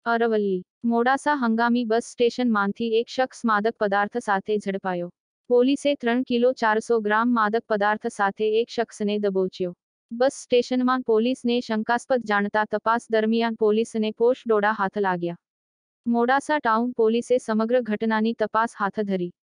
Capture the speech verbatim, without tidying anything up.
અરવલ્લી મોડાસા હંગામી બસ સ્ટેશનમાંથી એક શખ્સ માદક પદાર્થ સાથે ઝડપાયો. પોલીસે ત્રણ કિલો ચારસો ગ્રામ માદક પદાર્થ સાથે એક શખ્સને દબોચ્યો. બસ સ્ટેશનમાં પોલીસને શંકાસ્પદ જાણતા તપાસ દરમિયાન પોલીસને પોશ દોડા હાથ લાગ્યા. મોડાસા ટાઉન પોલીસે સમગ્ર ઘટનાની તપાસ હાથ ધરી.